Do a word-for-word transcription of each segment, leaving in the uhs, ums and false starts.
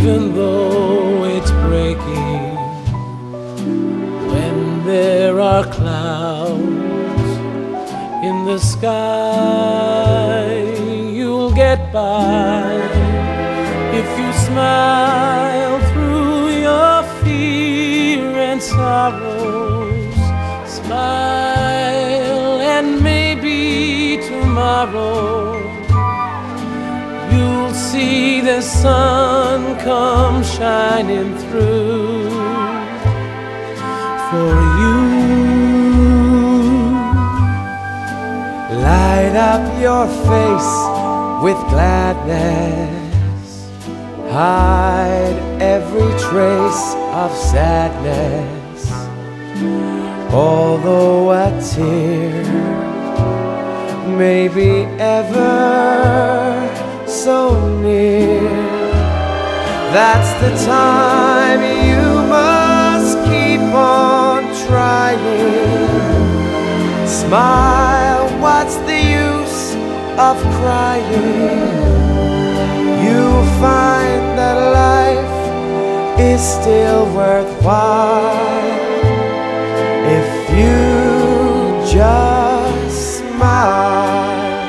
even though it's breaking. When there are clouds in the sky, you'll get by if you smile through your fear and sorrows. Smile, and maybe tomorrow you'll see the sun come shining through for you. Light up your face with gladness, hide every trace of sadness. Although a tear may be ever so near, that's the time you must keep on trying. Smile, what's the use of crying? You'll find that life is still worthwhile if you just smile.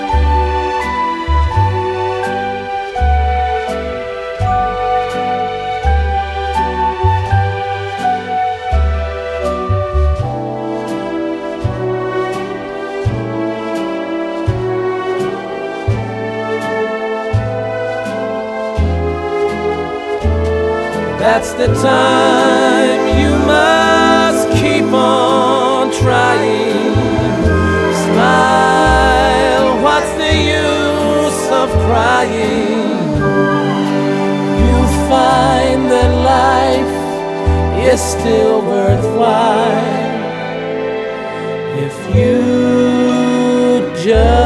That's the time you must keep on trying. Smile, what's the use of crying? You'll find that life is still worthwhile if you just